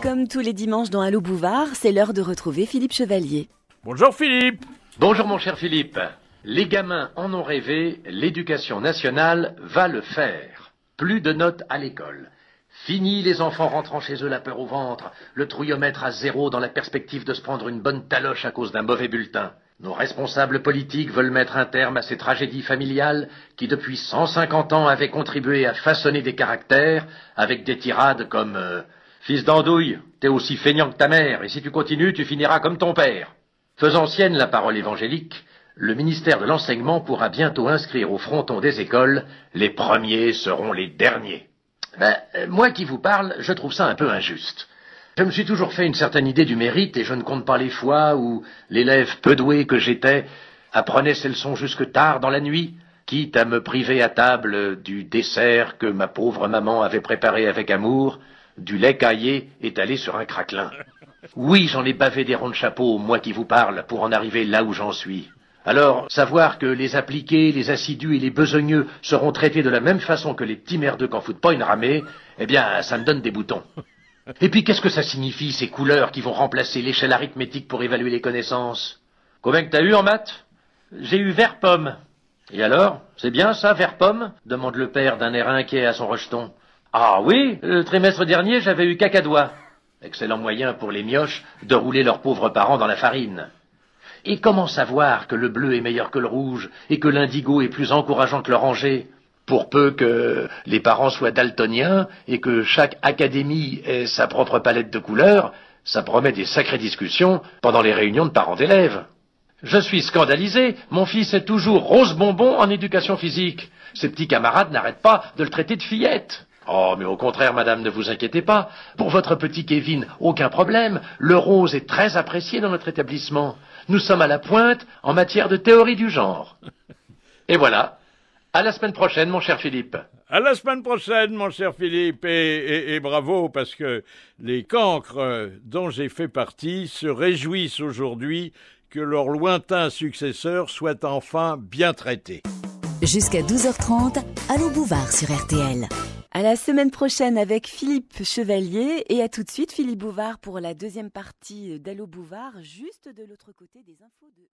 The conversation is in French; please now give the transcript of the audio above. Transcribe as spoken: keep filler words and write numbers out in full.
Comme tous les dimanches dans Allô Bouvard, c'est l'heure de retrouver Philippe Chevalier. Bonjour Philippe. Bonjour mon cher Philippe. Les gamins en ont rêvé, l'éducation nationale va le faire. Plus de notes à l'école. Fini les enfants rentrant chez eux la peur au ventre, le trouillomètre à zéro dans la perspective de se prendre une bonne taloche à cause d'un mauvais bulletin. Nos responsables politiques veulent mettre un terme à ces tragédies familiales qui depuis cent cinquante ans avaient contribué à façonner des caractères avec des tirades comme euh, « Fils d'andouille, t'es aussi feignant que ta mère et si tu continues, tu finiras comme ton père ». Faisant sienne la parole évangélique, le ministère de l'Enseignement pourra bientôt inscrire au fronton des écoles « Les premiers seront les derniers ». Ben, moi qui vous parle, je trouve ça un peu injuste. Je me suis toujours fait une certaine idée du mérite et je ne compte pas les fois où l'élève peu doué que j'étais apprenait ses leçons jusque tard dans la nuit, quitte à me priver à table du dessert que ma pauvre maman avait préparé avec amour, du lait caillé étalé sur un craquelin. Oui, j'en ai bavé des ronds de chapeau, moi qui vous parle, pour en arriver là où j'en suis. Alors, savoir que les appliqués, les assidus et les besogneux seront traités de la même façon que les petits merdeux qu'en foutent pas une ramée, eh bien, ça me donne des boutons. Et puis, qu'est-ce que ça signifie, ces couleurs qui vont remplacer l'échelle arithmétique pour évaluer les connaissances? Combien que t'as eu en maths? J'ai eu vert pomme. Et alors? C'est bien ça, vert pomme? Demande le père d'un air inquiet à son rejeton. Ah oui, le trimestre dernier, j'avais eu cacadois. Excellent moyen pour les mioches de rouler leurs pauvres parents dans la farine. Et comment savoir que le bleu est meilleur que le rouge et que l'indigo est plus encourageant que l'oranger? Pour peu que les parents soient daltoniens et que chaque académie ait sa propre palette de couleurs, ça promet des sacrées discussions pendant les réunions de parents d'élèves. Je suis scandalisé, mon fils est toujours rose bonbon en éducation physique. Ses petits camarades n'arrêtent pas de le traiter de fillette. Oh, mais au contraire, madame, ne vous inquiétez pas. Pour votre petit Kevin, aucun problème. Le rose est très apprécié dans notre établissement. Nous sommes à la pointe en matière de théorie du genre. Et voilà. À la semaine prochaine, mon cher Philippe. À la semaine prochaine, mon cher Philippe, et, et, et bravo, parce que les cancres dont j'ai fait partie se réjouissent aujourd'hui que leurs lointains successeurs soient enfin bien traités. Jusqu'à douze heures trente, Allô Bouvard sur R T L. À la semaine prochaine avec Philippe Chevalier et à tout de suite Philippe Bouvard pour la deuxième partie d'Allô Bouvard, juste de l'autre côté des infos de...